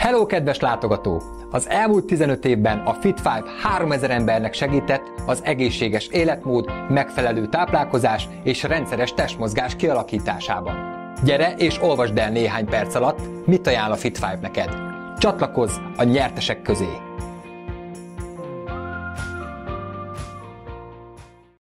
Hello, kedves látogató! Az elmúlt 15 évben a Fit5 3000 embernek segített az egészséges életmód, megfelelő táplálkozás és rendszeres testmozgás kialakításában. Gyere és olvasd el néhány perc alatt, mit ajánl a Fit5 neked. Csatlakozz a nyertesek közé!